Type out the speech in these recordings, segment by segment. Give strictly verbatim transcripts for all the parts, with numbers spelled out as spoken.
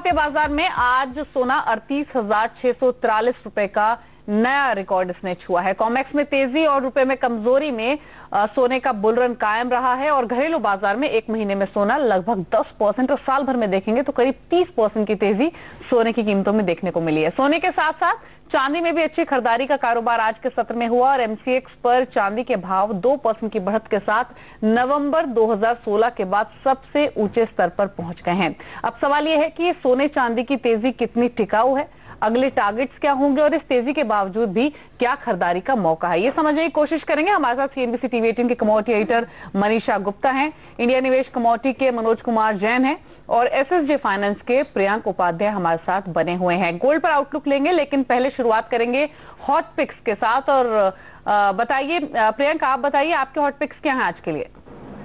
भारतीय बाजार में आज सोना अड़तीस हजार छह सौ तिरालीस रुपए का नया रिकॉर्ड इसने छुआ है। कॉमेक्स में तेजी और रुपए में कमजोरी में आ, सोने का बुल रन कायम रहा है और घरेलू बाजार में एक महीने में सोना लगभग दस परसेंट और साल भर में देखेंगे तो करीब तीस परसेंट की तेजी सोने की कीमतों में देखने को मिली है। सोने के साथ साथ चांदी में भी अच्छी खरीदारी का कारोबार आज के सत्र में हुआ और एमसीएक्स पर चांदी के भाव दो परसेंट की बढ़त के साथ नवंबर दो हज़ार सोलह के बाद सबसे ऊंचे स्तर पर पहुंच गए हैं। अब सवाल यह है कि सोने चांदी की तेजी कितनी टिकाऊ है, अगले टारगेट्स क्या होंगे और इस तेजी के बावजूद भी क्या खरीदारी का मौका है, ये समझने की कोशिश करेंगे। हमारे साथ सीएनबीसी टीवी अठारह के कमोडिटी एडिटर मनीषा गुप्ता हैं, इंडिया निवेश कमोडिटी के मनोज कुमार जैन हैं और एसएसजे फाइनेंस के प्रियंक उपाध्याय हमारे साथ बने हुए हैं। गोल्ड पर आउटलुक लेंगे, लेकिन पहले शुरुआत करेंगे हॉट पिक्स के साथ। और बताइए प्रियंक, आप बताइए आपके हॉट पिक्स क्या हैं आज के लिए?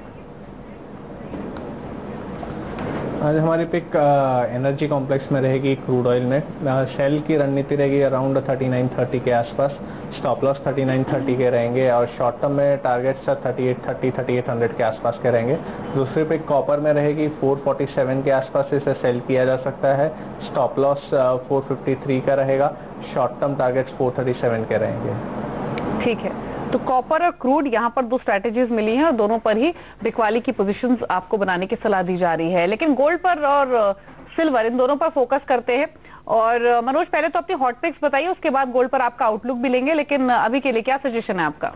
आज हमारी पिक एनर्जी कॉम्प्लेक्स में रहेगी क्रूड ऑयल में। शेल की रणनीति रहेगी अराउंड थर्टी नाइन थर्टी के आसपास, stop loss thirty nine thirty के रहेंगे और शॉर्ट टर्म में targets thirty eight thirty thirty eight hundred के आसपास के रहेंगे। दूसरी पिक कॉपर में रहेगी फोर फोर्टी सेवन के आसपास इसे सेल किया जा सकता है, stop loss four fifty three का रहेगा, short term targets four thirty seven के रहेंगे। ठीक है, तो कॉपर और क्रूड यहाँ पर दो स्ट्रैटेजीज मिली हैं और दोनों पर ही बिकवाली की पोजीशंस आपको बनाने की सलाह दी जा रही है, लेकिन गोल्ड पर और सिल्वर इन दोनों पर फोकस करते हैं। और मनोज, पहले तो अपनी हॉट पिक्स बताइए, उसके बाद गोल्ड पर आपका आउटलुक भी लेंगे, लेकिन अभी के लिए क्या सजेशन है आपका?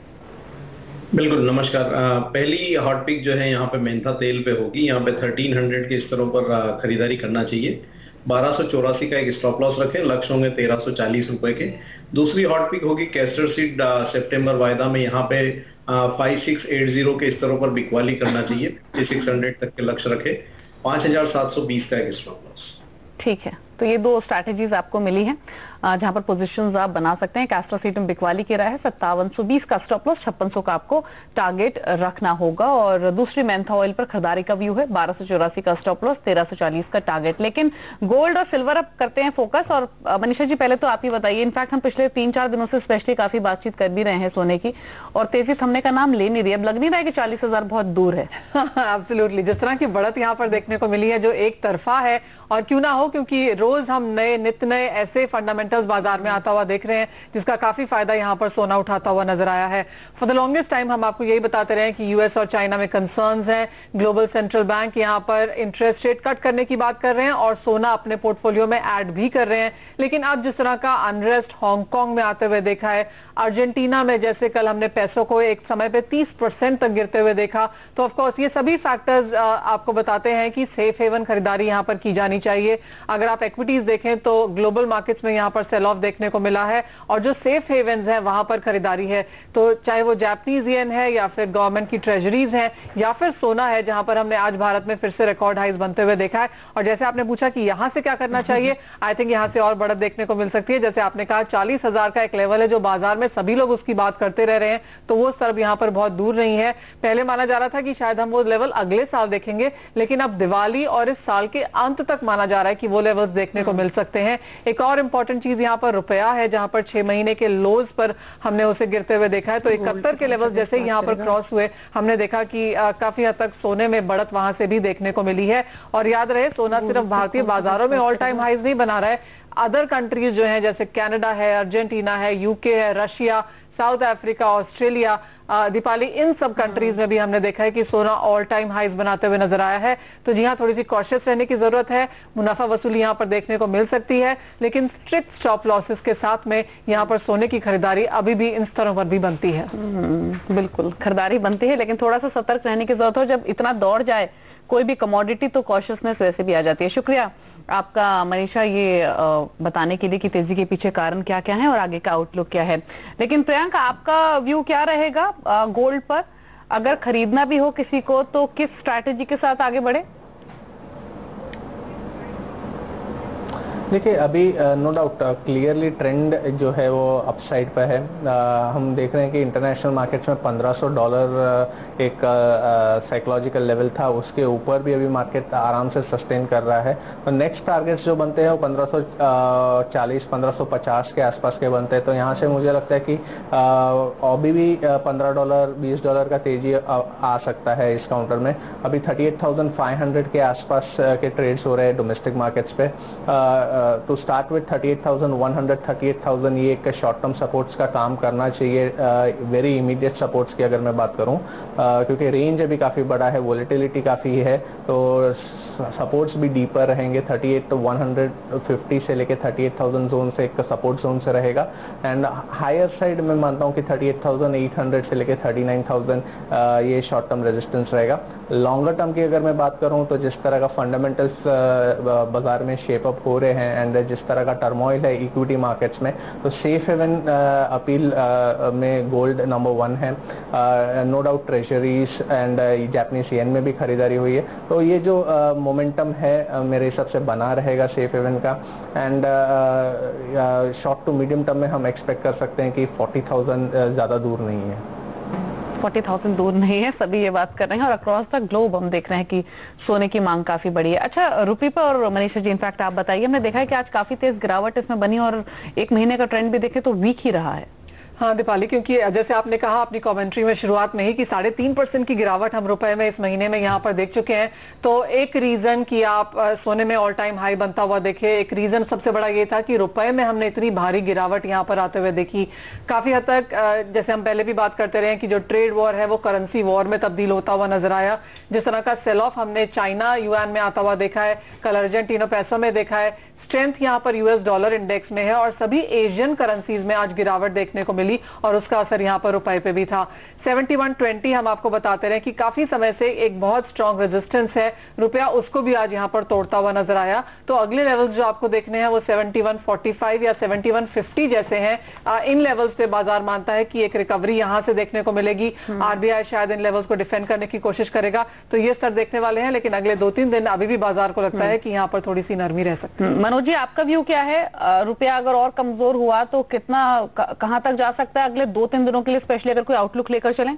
बिल्कुल, नमस्कार। पहली हॉट पिक जो है यहाँ पे मेंथा तेल पे होगी। यहाँ पे थर्टीन हंड्रेड के स्तरों पर खरीदारी करना चाहिए। बारह सौ चौरासी का एक स्टॉप लॉस रखें, लक्ष्य होंगे तेरह सौ चालीस रुपए के। दूसरी हॉट पिक होगी कैस्टर सीड सितंबर वायदा में, यहाँ पे फाइव सिक्स एट जीरो के स्तरों पर बिकवाली करना चाहिए, सिक्स हंड्रेड तक के लक्ष्य रखें, पाँच हजार सात सौ बीस का एक स्टॉप लॉस। ठीक है, तो ये दो स्ट्रैटेजीज आपको मिली हैं जहां पर पोजीशंस आप बना सकते हैं। कैस्टर सीट में बिकवाली की राय है, सत्तावन सौ बीस का स्टॉप लॉस, छप्पन सौ का आपको टारगेट रखना होगा। और दूसरी मेंथा ऑयल पर खरीदारी का व्यू है, बारह सौ चौरासी का स्टॉप लॉस, तेरह सौ चालीस का टारगेट। लेकिन गोल्ड और सिल्वर अब करते हैं फोकस। और मनीषा जी, पहले तो आप ही बताइए, इनफैक्ट हम पिछले तीन चार दिनों से स्पेशली काफी बातचीत कर भी रहे हैं सोने की और तेजी थमने का नाम ले नहीं रही। अब लग नहीं रहा है कि चालीस हजार बहुत दूर है? एब्सोल्युटली, जिस तरह की बढ़त यहाँ पर देखने को मिली है जो एक तरफा है, और क्यों ना हो, क्योंकि रोज हम नए नित नए ऐसे फंडामेंटल्स बाजार में आता हुआ देख रहे हैं जिसका काफी फायदा यहाँ पर सोना उठाता हुआ नजर आया है। फॉर द लॉन्गेस्ट टाइम हम आपको यही बताते रहे हैं कि यूएस और चाइना में कंसर्न्स हैं, ग्लोबल सेंट्रल बैंक यहाँ पर इंटरेस्ट रेट कट करने की बात कर रहे हैं और सोना अपने पोर्टफोलियो में ऐड भी कर रहे हैं। लेकिन अब जिस तरह का अनरेस्ट हांगकांग में आते हुए देखा है, अर्जेंटीना में जैसे कल हमने पैसों को एक समय पे तीस परसेंट तक गिरते हुए देखा, तो ऑफकोर्स ये सभी फैक्टर्स आपको बताते हैं कि सेफ हेवन खरीदारी यहाँ पर की जानी चाहिए। अगर आप इक्विटीज देखें तो ग्लोबल मार्केट्स में यहाँ पर सेल ऑफ देखने को मिला है और जो सेफ हेवन्स हैं वहां पर खरीदारी है, तो चाहे वो जापानीज येन है या फिर गवर्नमेंट की ट्रेजरीज हैं या फिर सोना है, जहां पर हमने आज भारत में फिर से रिकॉर्ड हाइज बनते हुए देखा है। और जैसे आपने पूछा कि यहां से क्या करना चाहिए, आई थिंक यहां से और बढ़त देखने को मिल सकती है। जैसे आपने कहा चालीस हजार का एक लेवल है जो बाजार में सभी लोग उसकी बात करते रह रहे हैं, तो वो स्तर यहाँ पर बहुत दूर नहीं है। पहले माना जा रहा था कि शायद हम वो लेवल अगले साल देखेंगे, लेकिन अब दिवाली और इस साल के अंत तक माना जा रहा है कि वो लेवल्स देखने को मिल सकते हैं। एक और इंपॉर्टेंट चीज यहाँ पर रुपया है, जहां पर छह महीने के लोज पर हमने उसे गिरते हुए देखा है। तो इकहत्तर के लेवल जैसे ही यहाँ पर क्रॉस हुए, हमने देखा कि आ, काफी हद तक सोने में बढ़त वहां से भी देखने को मिली है। और याद रहे, सोना सिर्फ भारतीय बाजारों में ऑल टाइम हाइज नहीं बना रहा है, अदर कंट्रीज जो हैं जैसे कनाडा है, अर्जेंटीना है, यूके है, Russia, South Africa, Australia, Deepali, इन सब कंट्रीज में भी हमने देखा है कि सोना ऑल टाइम हाइज बनाते हुए नजर आया है। तो जी हाँ, थोड़ी सी कॉशियस रहने की जरूरत है। मुनाफा वसूली यहाँ पर देखने को मिल सकती है, लेकिन स्ट्रिक्ट स्टॉप लॉसेस के साथ में यहाँ पर सोने की खरीदारी अभी भी इन स्तरों पर भी बनती है। बिल्कुल खरीदारी बनती है, लेकिन थोड़ा सा सतर्क रहने की जरूरत हो। जब इतना दौड़ जाए कोई भी कमोडिटी तो कॉशियसनेस वैसे भी आ जाती है। शुक्रिया आपका मनीषा, ये बताने के लिए कि तेजी के पीछे कारण क्या क्या है और आगे का आउटलुक क्या है। लेकिन प्रियंका, आपका व्यू क्या रहेगा गोल्ड पर? अगर खरीदना भी हो किसी को तो किस स्ट्रैटेजी के साथ आगे बढ़े? देखिए अभी नो डाउट क्लियरली ट्रेंड जो है वो अपसाइड पर है। uh, हम देख रहे हैं कि इंटरनेशनल मार्केट्स में पंद्रह सौ डॉलर uh, एक साइकोलॉजिकल uh, लेवल था, उसके ऊपर भी अभी मार्केट आराम से सस्टेन कर रहा है। तो नेक्स्ट टारगेट्स जो बनते हैं वो पंद्रह सौ चालीस पंद्रह सौ पचास के आसपास के बनते हैं। तो यहाँ से मुझे लगता है कि uh, अभी भी पंद्रह डॉलर बीस डॉलर का तेजी आ, आ सकता है इस काउंटर में। अभी thirty eight thousand five hundred के आसपास के ट्रेड्स हो रहे हैं डोमेस्टिक मार्केट्स पे। To start with thirty eight thousand one hundred thirty eight thousand ये एक शॉर्ट टर्म सपोर्ट्स का काम करना चाहिए, वेरी इमीडिएट सपोर्ट्स की अगर मैं बात करूं, uh, क्योंकि रेंज अभी काफ़ी बड़ा है, वोलेटिलिटी काफ़ी है, तो सपोर्ट्स भी डीपर रहेंगे। थर्टी एट वन फिफ्टी से लेके थर्टी एट थाउजेंड जोन से एक सपोर्ट जोन से रहेगा। एंड हायर साइड में मानता हूँ कि thirty eight thousand eight hundred से लेके थर्टी नाइन थाउजेंड ये शॉर्ट टर्म रेजिस्टेंस रहेगा। लॉन्गर टर्म की अगर मैं बात करूं तो जिस तरह का फंडामेंटल्स बाजार में शेप अप हो रहे हैं एंड जिस तरह का टर्मोइल है इक्विटी मार्केट्स में, तो सेफ हेवन अपील में गोल्ड नंबर वन है। No doubt treasuries and Japanese yen में भी खरीदारी हुई है, तो ये जो मोमेंटम है uh, मेरे हिसाब से बना रहेगा सेफ हेवन का। And short to medium term में हम एक्सपेक्ट कर सकते हैं कि फोर्टी थाउजेंड ज़्यादा दूर नहीं है। फोर्टी थाउजेंड दूर नहीं है, सभी ये बात कर रहे हैं। और अक्रॉस द ग्लोब हम देख रहे हैं कि सोने की मांग काफी बड़ी है। अच्छा रुपये पर और मनीषा जी इनफैक्ट आप बताइए, हमने देखा है कि आज काफी तेज गिरावट इसमें बनी और एक महीने का ट्रेंड भी देखें तो वीक ही रहा है। हाँ दीपाली, क्योंकि जैसे आपने कहा अपनी कमेंट्री में शुरुआत में ही कि साढ़े तीन परसेंट की गिरावट हम रुपए में इस महीने में यहाँ पर देख चुके हैं। तो एक रीजन कि आप सोने में ऑल टाइम हाई बनता हुआ देखे, एक रीजन सबसे बड़ा ये था कि रुपए में हमने इतनी भारी गिरावट यहाँ पर आते हुए देखी। काफी हद तक जैसे हम पहले भी बात करते रहे कि जो ट्रेड वॉर है वो करेंसी वॉर में तब्दील होता हुआ नजर आया। जिस तरह का सेल ऑफ हमने चाइना युआन में आता हुआ देखा है, कल अर्जेंटीना पैसों में देखा है, स्ट्रेंथ यहाँ पर यूएस डॉलर इंडेक्स में है और सभी एशियन करेंसीज में आज गिरावट देखने को मिली और उसका असर यहाँ पर रुपए पे भी था। सेवेंटी वन ट्वेंटी हम आपको बताते रहे कि काफी समय से एक बहुत स्ट्रांग रेजिस्टेंस है, रुपया उसको भी आज यहाँ पर तोड़ता हुआ नजर आया। तो अगले लेवल्स जो आपको देखने हैं वो सेवेंटी वन फोर्टी फाइव या सेवेंटी वन फिफ्टी जैसे हैं। इन लेवल्स पे बाजार मानता है कि एक रिकवरी यहाँ से देखने को मिलेगी। आरबीआई शायद इन लेवल्स को डिफेंड करने की कोशिश करेगा, तो ये स्तर देखने वाले हैं। लेकिन अगले दो तीन दिन अभी भी बाजार को लगता है कि यहाँ पर थोड़ी सी नरमी रह सकती है। मनोज जी आपका व्यू क्या है? रुपया अगर और कमजोर हुआ तो कितना कहां तक जा सकता है अगले दो तीन दिनों के लिए, स्पेशली अगर कोई आउटलुक लेकर चलें?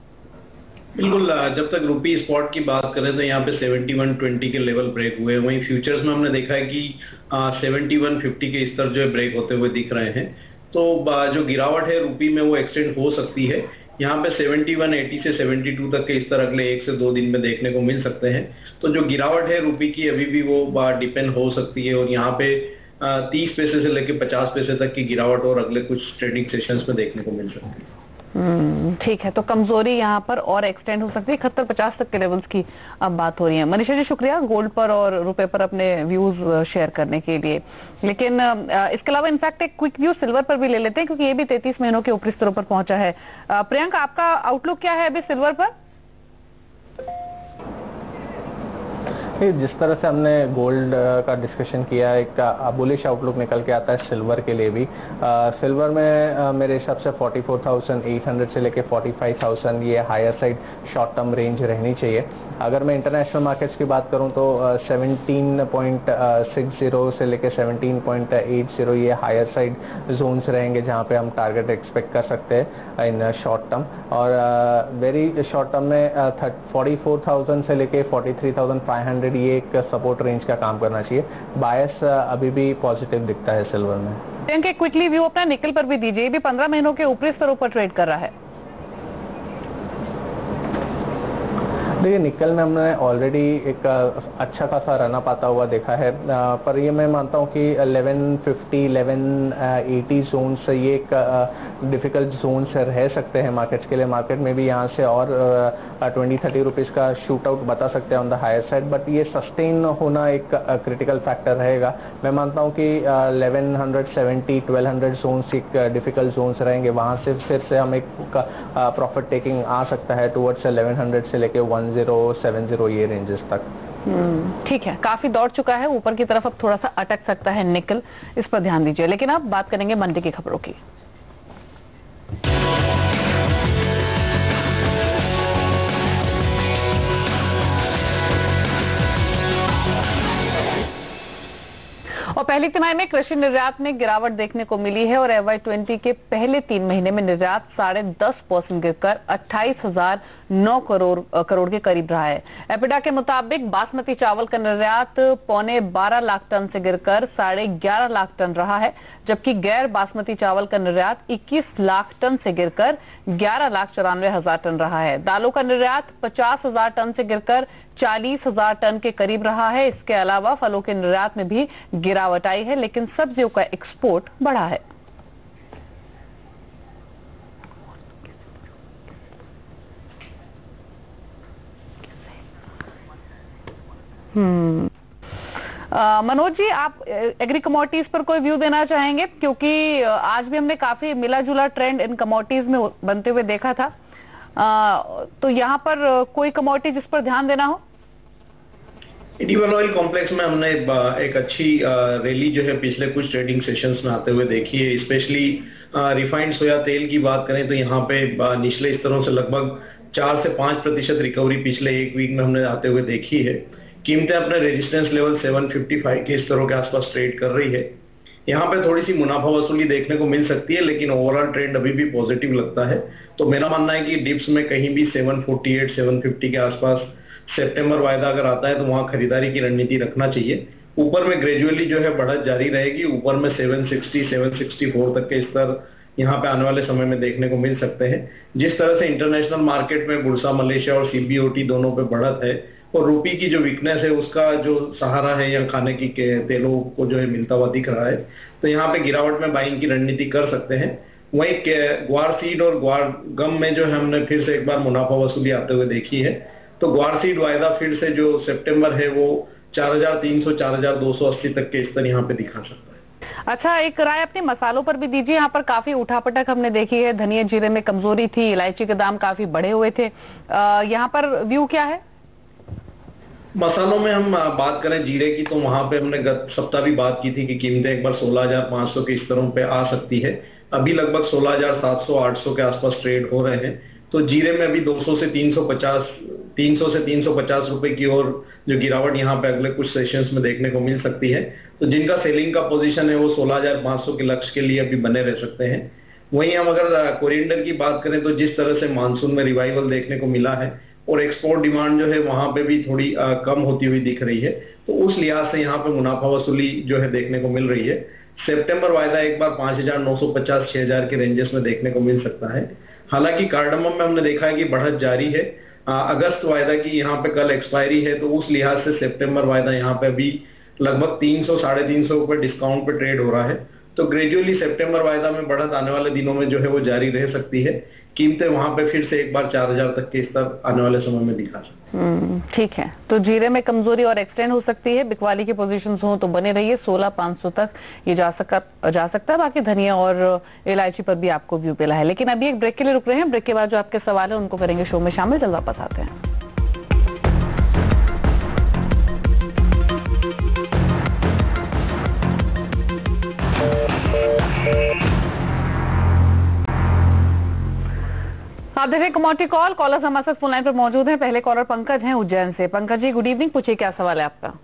बिल्कुल, जब तक रुपी स्पॉट की बात करें तो यहाँ पे सेवेंटी वन ट्वेंटी के लेवल ब्रेक हुए। वहीं फ्यूचर्स में हमने देखा है कि सेवेंटी वन फिफ्टी के स्तर जो है ब्रेक होते हुए दिख रहे हैं। तो जो गिरावट है रुपी में वो एक्सटेंड हो सकती है। यहाँ पे सेवेंटी वन एटी से सेवेंटी टू तक के स्तर अगले एक से दो दिन में देखने को मिल सकते हैं। तो जो गिरावट है रुपी की अभी भी वो डिपेंड हो सकती है और यहाँ पे तीस पैसे से लेकर पचास पैसे तक की गिरावट और अगले कुछ ट्रेडिंग सेशंस में देखने को मिल सकती है। ठीक है, तो कमजोरी यहाँ पर और एक्सटेंड हो सकती है, इकहत्तर पचास तक के लेवल्स की अब बात हो रही है। मनीषा जी शुक्रिया गोल्ड पर और रुपए पर अपने व्यूज शेयर करने के लिए। लेकिन इसके अलावा इनफैक्ट एक क्विक व्यू सिल्वर पर भी ले लेते हैं क्योंकि ये भी तैंतीस महीनों के ऊपरी स्तरों पर पहुंचा है। प्रियंका आपका आउटलुक क्या है अभी सिल्वर पर? जिस तरह से हमने गोल्ड का डिस्कशन किया, एक बुलिश आउटलुक निकल के आता है सिल्वर के लिए भी। आ, सिल्वर में आ, मेरे हिसाब से forty four thousand eight hundred से लेके फोर्टी फाइव थाउजेंड ये higher side short term range रहनी चाहिए। अगर मैं इंटरनेशनल मार्केट्स की बात करूं तो सेवनटीन पॉइंट सिक्स ज़ीरो से लेके सेवनटीन पॉइंट एट ज़ीरो ये हायर साइड जोन्स रहेंगे जहां पे हम टारगेट एक्सपेक्ट कर सकते हैं इन शॉर्ट टर्म। और वेरी शॉर्ट टर्म में फोर्टी फोर थाउजेंड से लेके forty three thousand five hundred ये एक सपोर्ट रेंज का काम करना चाहिए। बायस अभी भी पॉजिटिव दिखता है सिल्वर में। प्रियंका क्विकली व्यू अपना निकल पर भी दीजिए, भी पंद्रह महीनों के ऊपरी स्तरों पर ट्रेड कर रहा है। देखिए निकल में हमने ऑलरेडी एक अच्छा खासा रन अप आता हुआ देखा है, पर ये मैं मानता हूँ कि eleven fifty eleven eighty zone से ये एक डिफिकल्ट जोन से रह सकते हैं मार्केट्स के लिए। मार्केट में भी यहाँ से और ट्वेंटी थर्टी रुपीज़ का शूट आउट बता सकते हैं on the higher side, but ये सस्टेन होना एक क्रिटिकल फैक्टर रहेगा। मैं मानता हूँ कि eleven seventy twelve hundred zones एक डिफिकल्ट जोन्स रहेंगे, वहाँ से फिर से हम एक प्रॉफिट टेकिंग आ सकता है टुवर्ड्स इलेवन हंड्रेड से लेके वन ज़ीरो सेवन ज़ीरो ये रेंजेस तक। ठीक है, काफी दौड़ चुका है ऊपर की तरफ, अब थोड़ा सा अटक सकता है निकल, इस पर ध्यान दीजिए। लेकिन अब बात करेंगे मंडी की खबरों की। और पहली तिमाही में कृषि निर्यात में गिरावट देखने को मिली है और एफ वाई ट्वेंटी के पहले तीन महीने में निर्यात साढ़े दस परसेंट गिरकर अट्ठाईस हजार नौ करोड़ करोड़ के करीब रहा है। एपिडा के मुताबिक बासमती चावल का निर्यात पौने बारह लाख टन से गिरकर साढ़े ग्यारह लाख टन रहा है, जबकि गैर बासमती चावल का निर्यात इक्कीस लाख टन से गिरकर ग्यारह लाख चौरानवे हजार टन रहा है। दालों का निर्यात पचास हजार टन से गिरकर चालीस हजार टन के करीब रहा है। इसके अलावा फलों के निर्यात में भी गिरावट आई है, लेकिन सब्जियों का एक्सपोर्ट बढ़ा है। हम्म मनोज जी, आप एग्री कमोडिटीज पर कोई व्यू देना चाहेंगे? क्योंकि आज भी हमने काफी मिला जुला ट्रेंड इन कमोडिटीज में बनते हुए देखा था, आ, तो यहाँ पर कोई कमोडिटी जिस पर ध्यान देना हो? इंडियन ऑयल कॉम्प्लेक्स में हमने एक अच्छी रैली जो है पिछले कुछ ट्रेडिंग सेशंस में आते हुए देखी है। स्पेशली रिफाइंड सोया तेल की बात करें तो यहाँ पे निचले स्तरों से लगभग चार से पाँच प्रतिशत रिकवरी पिछले एक वीक में हमने आते हुए देखी है। कीमतें अपने रेजिस्टेंस लेवल सात सौ पचपन के स्तरों के आसपास ट्रेड कर रही है। यहाँ पे थोड़ी सी मुनाफा वसूली देखने को मिल सकती है, लेकिन ओवरऑल ट्रेंड अभी भी पॉजिटिव लगता है। तो मेरा मानना है कि डिप्स में कहीं भी सात सौ अड़तालीस, सात सौ पचास के आसपास सितंबर वायदा अगर आता है तो वहाँ खरीदारी की रणनीति रखना चाहिए। ऊपर में ग्रेजुअली जो है बढ़त जारी रहेगी। ऊपर में सात सौ साठ, सात सौ चौंसठ तक के स्तर यहाँ पे आने वाले समय में देखने को मिल सकते हैं। जिस तरह से इंटरनेशनल मार्केट में बुर्सा मलेशिया और सी बी ओ टी दोनों पे बढ़त है और रुपी की जो वीकनेस है उसका जो सहारा है या खाने की तेलों को जो है मिलता हुआ दिख रहा है, तो यहाँ पे गिरावट में बाइंग की रणनीति कर सकते हैं। वहीं ग्वार सीड और ग्वार गम में जो है हमने फिर से एक बार मुनाफा वसूली आते हुए देखी है। तो ग्वार सीड वायदा फिर से जो सितंबर है वो चार हजार तीन सौ, चार हजार दो सौ अस्सी तक के स्तर यहाँ पे दिखा सकता है। अच्छा, एक राय अपने मसालों पर भी दीजिए। यहाँ पर काफी उठापटक हमने देखी है, धनिया जीरे में कमजोरी थी, इलायची के दाम काफी बढ़े हुए थे, यहाँ पर व्यू क्या है? मसालों में हम बात करें जीरे की तो वहां पे हमने गत सप्ताह भी बात की थी कि कीमतें एक बार सोलह हजार पाँच सौ के स्तरों पे आ सकती है। अभी लगभग सोलह हजार सात सौ, आठ सौ के आसपास ट्रेड हो रहे हैं। तो जीरे में अभी दो सौ से तीन सौ पचास, तीन सौ से तीन सौ पचास रुपए की ओर जो गिरावट यहाँ पे अगले कुछ सेशंस में देखने को मिल सकती है। तो जिनका सेलिंग का पोजीशन है वो सोलह हजार पाँच सौ के लक्ष्य के लिए अभी बने रह सकते हैं। वहीं हम अगर कोरिएंडर की बात करें तो जिस तरह से मानसून में रिवाइवल देखने को मिला है और एक्सपोर्ट डिमांड जो है वहां पे भी थोड़ी आ, कम होती हुई दिख रही है, तो उस लिहाज से यहाँ पे मुनाफा वसूली जो है देखने को मिल रही है। सितंबर वायदा एक बार पाँच हजार नौ सौ पचास, छह हजार के रेंजेस में देखने को मिल सकता है। हालांकि कार्डमम में हमने देखा है कि बढ़त जारी है। आ, अगस्त वायदा की यहाँ पे कल एक्सपायरी है, तो उस लिहाज से सितंबर वायदा यहाँ पे अभी लगभग तीन सौ, साढ़े तीन सौ रुपये डिस्काउंट पे ट्रेड हो रहा है। तो ग्रेजुअली सितंबर वायदा में बढ़त आने वाले दिनों में जो है वो जारी रह सकती है। कीमतें वहां पे फिर से एक बार चार हजार तक के स्तर आने वाले समय में दिखा सकते हैं। ठीक है, तो जीरे में कमजोरी और एक्सटेंड हो सकती है। बिकवाली की पोजीशंस हो तो बने रहिए, सोलह पाँच सौ तक ये जा सका जा सकता है। बाकी धनिया और इलायची पर भी आपको व्यू मिला है। लेकिन अभी एक ब्रेक के लिए रुक रहे हैं। ब्रेक के बाद जो आपके सवाल है उनको करेंगे शो में शामिल। जल्द वापस आते हैं। आप देख रहे हैं कमोडिटी कॉल। कॉलर्स हमारे साथ फोन लाइन पर मौजूद हैं। पहले कॉलर पंकज हैं उज्जैन से। पंकज जी, गुड इवनिंग, पूछिए क्या सवाल है आपका?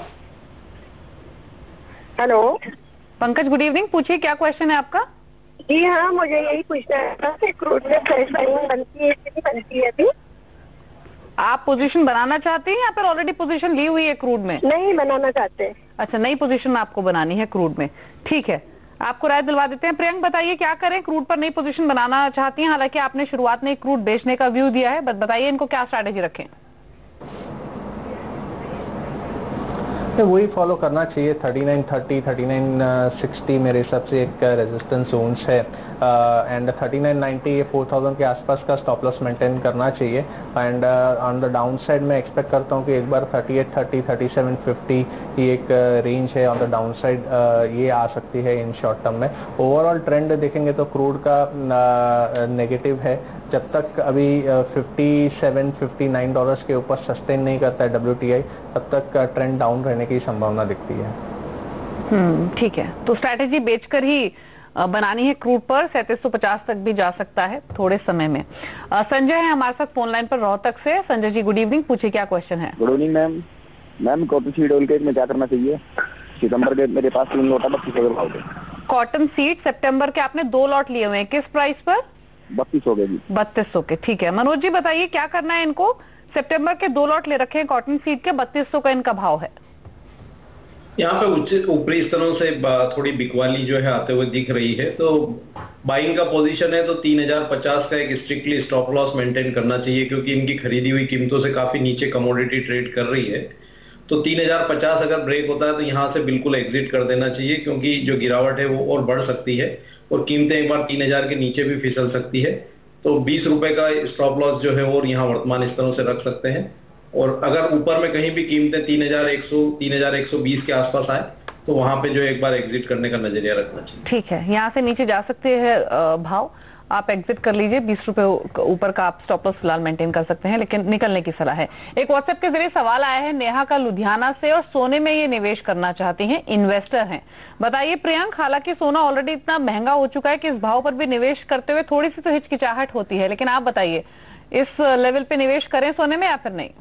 हेलो पंकज, गुड इवनिंग, पूछिए क्या क्वेश्चन है आपका? जी हाँ, मुझे यही पूछना था कि क्रूड में फ्रेश बाइंग बनती है कि नहीं बनती है अभी? आप पोजीशन बनाना चाहते हैं या फिर ऑलरेडी पोजीशन ली हुई है क्रूड में? नहीं, बनाना चाहते हैं। अच्छा, नई पोजीशन आपको बनानी है क्रूड में। ठीक है, आपको राय दिलवा देते हैं। प्रियंक, बताइए क्या करें? क्रूड पर नई पोजीशन बनाना चाहती हैं, हालांकि आपने शुरुआत में क्रूड बेचने का व्यू दिया है, बट बताइए इनको क्या स्ट्रैटेजी रखें? तो वही फॉलो करना चाहिए। Thirty nine thirty, thirty nine sixty मेरे हिसाब से एक रेजिस्टेंस जोन्स है एंड थर्टी नाइन नाइंटी, ये फोर थाउजेंड के आसपास का स्टॉप लॉस मेंटेन करना चाहिए। And on the down side मैं एक्सपेक्ट करता हूँ कि एक बार thirty eight thirty, thirty seven fifty ये एक रेंज है ऑन द डाउन साइड, ये आ सकती है इन शॉर्ट टर्म में। ओवरऑल ट्रेंड देखेंगे तो क्रूड का नेगेटिव है। जब तक अभी fifty seven, fifty nine dollars के ऊपर सस्टेन नहीं करता है डब्ल्यू टी आई, तब तक ट्रेंड डाउन रहने की संभावना दिखती है। हम्म ठीक है, तो स्ट्रैटेजी बेचकर ही बनानी है क्रूड पर। सैंतीस सौ पचास तक भी जा सकता है थोड़े समय में। संजय है हमारे साथ फोन लाइन पर रोहतक से। संजय जी, गुड इवनिंग, पूछिए क्या क्वेश्चन है? Good evening ma'am. मैम कॉपी सीड ऑयल केक में क्या करना चाहिए? सितंबर के मेरे पास तीन लॉट है बत्तीस सौ के भाव के। कॉटन सीड सितंबर के आपने दो लॉट लिए हुए हैं, किस प्राइस पर? बत्तीस सौ के जी। बत्तीस सौ के, ठीक है। मनोज जी बताइए क्या करना है इनको? सितंबर के दो लॉट ले रखे हैं कॉटन सीड के, बत्तीस सौ का इनका भाव है। यहाँ पे उच्च ऊपरी स्तरों से थोड़ी बिकवाली जो है आते हुए दिख रही है, तो बाइंग का पोजीशन है तो तीन हजार पचास का एक स्ट्रिक्टली स्टॉप लॉस मेंटेन करना चाहिए, क्योंकि इनकी खरीदी हुई कीमतों से काफी नीचे कमोडिटी ट्रेड कर रही है। तो तीन हजार पचास अगर ब्रेक होता है तो यहाँ से बिल्कुल एग्जिट कर देना चाहिए, क्योंकि जो गिरावट है वो और बढ़ सकती है और कीमतें एक बार तीन हजार के नीचे भी फिसल सकती है। तो बीस रुपए का स्टॉप लॉस जो है और यहाँ वर्तमान स्तरों से रख सकते हैं, और अगर ऊपर में कहीं भी कीमतें तीन हजार एक सौ तीन हजार एक सौ बीस के आसपास आए तो वहां पे जो एक बार एग्जिट करने का नजरिया रखना चाहिए। ठीक है, यहाँ से नीचे जा सकते हैं भाव, आप एग्जिट कर लीजिए। बीस रुपए ऊपर का आप स्टॉप लॉस फिलहाल मेंटेन कर सकते हैं, लेकिन निकलने की सलाह है। एक व्हाट्सएप के जरिए सवाल आया है नेहा का लुधियाना से, और सोने में ये निवेश करना चाहती हैं, इन्वेस्टर हैं। बताइए प्रियंक, हालांकि सोना ऑलरेडी इतना महंगा हो चुका है कि इस भाव पर भी निवेश करते हुए थोड़ी सी तो हिचकिचाहट होती है, लेकिन आप बताइए इस लेवल पे निवेश करें सोने में या फिर नहीं?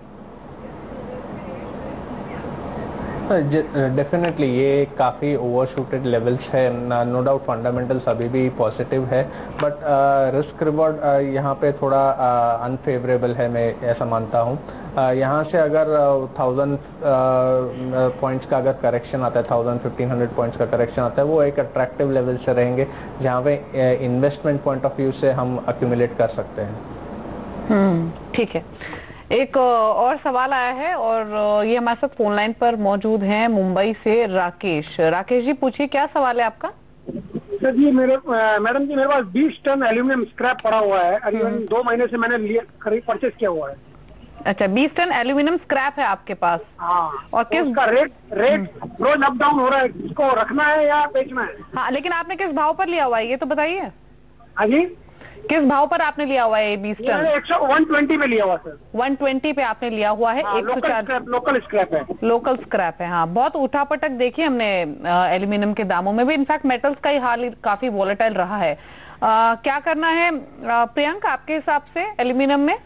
डेफिनेटली ये काफ़ी ओवरशूटेड लेवल्स है, नो डाउट फंडामेंटल्स अभी भी पॉजिटिव है, बट रिस्क रिवॉर्ड यहाँ पे थोड़ा अनफेवरेबल है, मैं ऐसा मानता हूँ। यहाँ से अगर थाउजेंड पॉइंट्स का अगर करेक्शन आता है, थाउजेंड फिफ्टीन हंड्रेड पॉइंट्स का करेक्शन आता है, वो एक अट्रैक्टिव लेवल से रहेंगे जहाँ पे इन्वेस्टमेंट पॉइंट ऑफ व्यू से हम अक्यूमुलेट कर सकते हैं। हम्म, ठीक है। एक और सवाल आया है और ये हमारे साथ फोन लाइन पर मौजूद हैं मुंबई से राकेश। राकेश जी पूछिए क्या सवाल है आपका? सर जी मेरे मैडम जी मेरे पास बीस टन एल्यूमिनियम स्क्रैप पड़ा हुआ है, करीबन दो महीने से मैंने लिया खरीद परचेज किया हुआ है। अच्छा, बीस टन एल्यूमिनियम स्क्रैप है आपके पास? हाँ। और किस उसका रेट रेट रोज अप डाउन हो रहा है, इसको रखना है या बेचना है? हाँ, लेकिन आपने किस भाव पर लिया हुआ है ये तो बताइए। हाँ जी, किस भाव पर आपने लिया हुआ है बीस टन? एक सौ वन ट्वेंटी पे लिया हुआ सर। वन ट्वेंटी पे आपने लिया हुआ है। हाँ, एक सौ चार स्क्रैप, लोकल स्क्रैप है। लोकल स्क्रैप है, हाँ। बहुत उठापटक देखी हमने एल्यूमिनियम के दामों में भी, इनफैक्ट मेटल्स का ही हाल काफी वॉलेटाइल रहा है। आ, क्या करना है प्रियंक आपके हिसाब से एल्यूमिनियम में?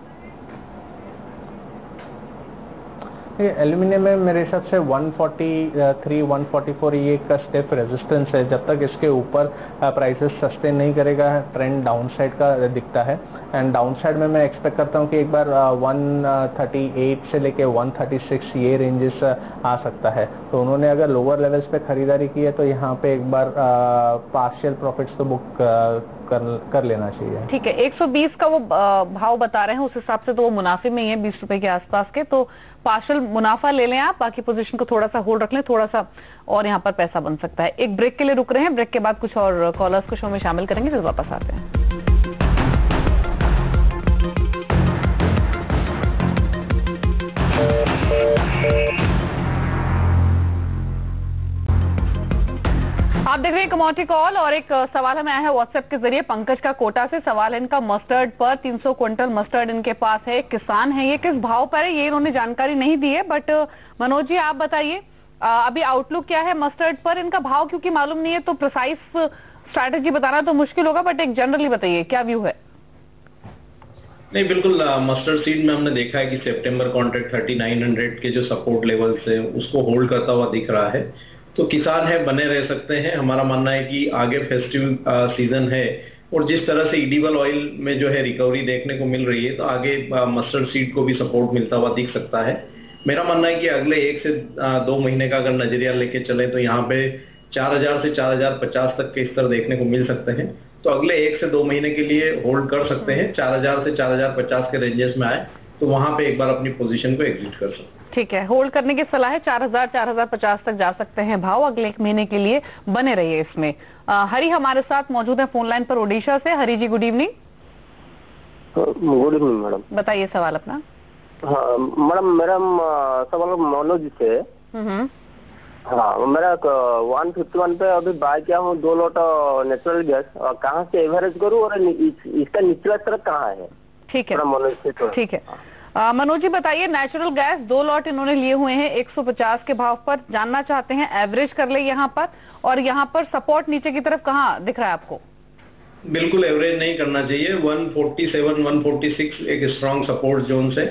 ये एल्यूमिनियम में मेरे हिसाब से one forty three, one forty four ये एक स्टेप रेजिस्टेंस है। जब तक इसके ऊपर प्राइसेस सस्टेन नहीं करेगा, ट्रेंड डाउन साइड का दिखता है। एंड डाउन साइड में मैं एक्सपेक्ट करता हूँ कि एक बार वन थर्टी एट से लेके वन थर्टी सिक्स ये रेंजेस आ सकता है। तो उन्होंने अगर लोअर लेवल्स पे खरीदारी की है तो यहाँ पे एक बार पार्शियल प्रॉफिट्स तो बुक कर, कर लेना चाहिए। ठीक है, एक सौ बीस का वो भाव बता रहे हैं, उस हिसाब से तो वो मुनाफे में ही है, बीस रुपए के आसपास के, तो पार्शियल मुनाफा ले लें आप, बाकी पोजीशन को थोड़ा सा होल्ड रख लें, थोड़ा सा और यहाँ पर पैसा बन सकता है। एक ब्रेक के लिए रुक रहे हैं, ब्रेक के बाद कुछ और कॉलर्स को शो में शामिल करेंगे, फिर वापस आते हैं। आप देख रहे हैं कमोडिटी कॉल, और एक सवाल हमें आया है व्हाट्सएप के जरिए पंकज का कोटा से। सवाल है इनका मस्टर्ड पर, तीन सौ क्विंटल मस्टर्ड इनके पास है, किसान है, ये किस भाव पर है ये इन्होंने जानकारी नहीं दी है, बट मनोज जी आप बताइए अभी आउटलुक क्या है मस्टर्ड पर, इनका भाव क्योंकि मालूम नहीं है तो प्रिसाइज स्ट्रैटेजी बताना तो मुश्किल होगा, बट एक जनरली बताइए क्या व्यू है? नहीं, बिल्कुल मस्टर्ड सीड में हमने देखा है कि सितंबर कॉन्ट्रैक्ट थर्टी नाइन हंड्रेड के जो सपोर्ट लेवल्स है उसको होल्ड करता हुआ दिख रहा है, तो किसान है बने रह सकते हैं। हमारा मानना है कि आगे फेस्टिव सीजन है और जिस तरह से एडिबल ऑयल में जो है रिकवरी देखने को मिल रही है, तो आगे मस्टर्ड सीड को भी सपोर्ट मिलता हुआ दिख सकता है। मेरा मानना है कि अगले एक से दो महीने का अगर नजरिया लेके चले तो यहाँ पे चार हजार से चार हजार पचास तक के स्तर देखने को मिल सकते हैं, तो अगले एक से दो महीने के लिए होल्ड कर सकते हैं। चार हजार से चार हजार पचास के रेंजेस में आए तो वहां पे एक बार अपनी पोजीशन को एग्जिट कर सकते हैं। ठीक है, होल्ड करने की सलाह है, चार हजार चार हजार पचास तक जा सकते हैं भाव, अगले एक महीने के लिए बने रहिए इसमें। आ, हरी हमारे साथ मौजूद है फोन लाइन पर ओडिशा से। Hari ji good evening. Good evening madam. बताइए सवाल अपना। हाँ मैडम, मेरा सवाल मनोज से। हम्म, हाँ, मेरा वन फिफ्टी वन पे अभी बाय किया हूँ दो लोट नेचुरल गैस, कहाँ से एवरेज करूँ और इसका निचला स्तर कहाँ है? ठीक है मनोज से। ठीक है, मनोज जी बताइए, नेचुरल गैस दो लॉट इन्होंने लिए हुए हैं एक सौ पचास के भाव पर, जानना चाहते हैं एवरेज कर ले यहाँ पर, और यहाँ पर सपोर्ट नीचे की तरफ कहाँ दिख रहा है आपको? बिल्कुल एवरेज नहीं करना चाहिए, one forty seven one forty six एक स्ट्रॉन्ग सपोर्ट जोन से,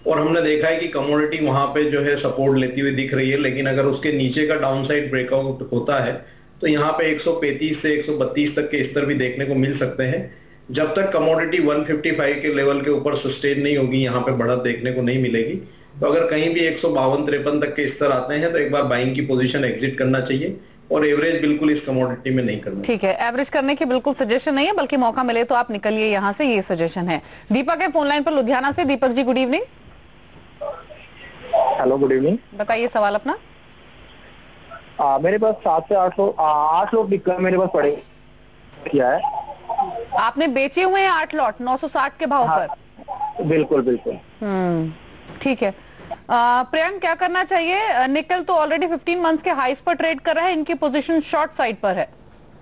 और हमने देखा है कि कमोडिटी वहां पे जो है सपोर्ट लेती हुई दिख रही है, लेकिन अगर उसके नीचे का डाउनसाइड ब्रेकआउट होता है तो यहाँ पे एक सौ पैंतीस से एक सौ बत्तीस तक के स्तर भी देखने को मिल सकते हैं। जब तक कमोडिटी एक सौ पचपन के लेवल के ऊपर सस्टेन नहीं होगी, यहाँ पे बढ़त देखने को नहीं मिलेगी। तो अगर कहीं भी एक सौ बावन तिरपन तक के स्तर आते हैं तो एक बार बाइंग की पोजीशन एग्जिट करना चाहिए और एवरेज बिल्कुल इस कमोडिटी में नहीं करना। ठीक है, एवरेज करने की बिल्कुल सजेशन नहीं है, बल्कि मौका मिले तो आप निकलिए यहाँ से, ये सजेशन है। दीपक है फोन लाइन पर लुधियाना से। Deepak ji good evening. Hello good evening. बताइए सवाल अपना। आ, मेरे पास सात से आठ सौ आठ लोग बिटकॉइन मेरे पास पड़े किया है। आपने बेचे हुए हैं आठ लॉट नौ सौ साठ के भाव हाँ, पर? बिल्कुल बिल्कुल। हम्म ठीक है। आ, प्रियंक क्या करना चाहिए? निकल तो ऑलरेडी पंद्रह मंथ्स के हाईस पर ट्रेड कर रहा है, इनकी पोजीशन शॉर्ट साइड पर है।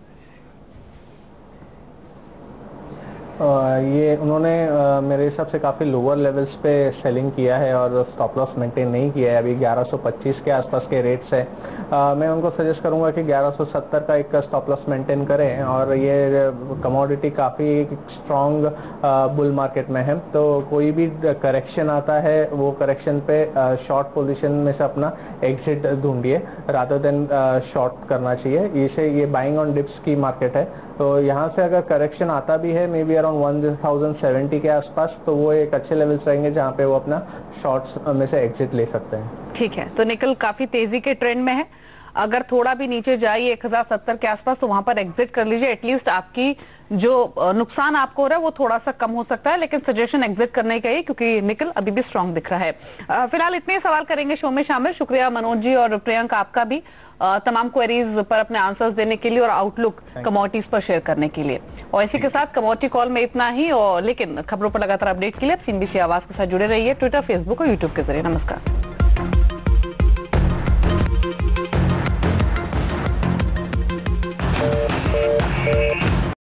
Uh, ये उन्होंने uh, मेरे हिसाब से काफ़ी लोअर लेवल्स पे सेलिंग किया है और स्टॉप लॉस मेंटेन नहीं किया है। अभी ग्यारह सौ पच्चीस के आसपास के रेट्स है। uh, मैं उनको सजेस्ट करूंगा कि ग्यारह सौ सत्तर का एक स्टॉप लॉस मेंटेन करें। और ये कमोडिटी काफ़ी स्ट्रॉन्ग बुल मार्केट में है, तो कोई भी करेक्शन आता है वो करेक्शन पे शॉर्ट uh, पोजीशन में से अपना एग्जिट ढूंढिए रादर देन शॉर्ट करना चाहिए। इसे ये बाइंग ऑन डिप्स की मार्केट है, तो यहाँ से अगर करेक्शन आता भी है maybe around one thousand seventy के आसपास, तो वो एक अच्छे लेवल्स रहेंगे जहाँ पे वो अपना शॉर्ट्स में से एग्जिट ले सकते हैं। ठीक है, तो निकल काफी तेजी के ट्रेंड में है। अगर थोड़ा भी नीचे जाइए एक हजार सत्तर के आसपास तो वहां पर एग्जिट कर लीजिए। एटलीस्ट आपकी जो नुकसान आपको हो रहा है वो थोड़ा सा कम हो सकता है, लेकिन सजेशन एग्जिट करने का ही, क्योंकि निकल अभी भी स्ट्रांग दिख रहा है। फिलहाल इतने सवाल करेंगे शो में शामिल। शुक्रिया मनोज जी और प्रियंक आपका भी तमाम क्वेरीज पर अपने आंसर्स देने के लिए और आउटलुक कमोडिटीज पर शेयर करने के लिए। और इसी के साथ कमोडिटी कॉल में इतना ही, और लेकिन खबरों पर लगातार अपडेट के लिए सीएनबीसी आवाज के साथ जुड़े रहिए ट्विटर, फेसबुक और यूट्यूब के जरिए। नमस्कार।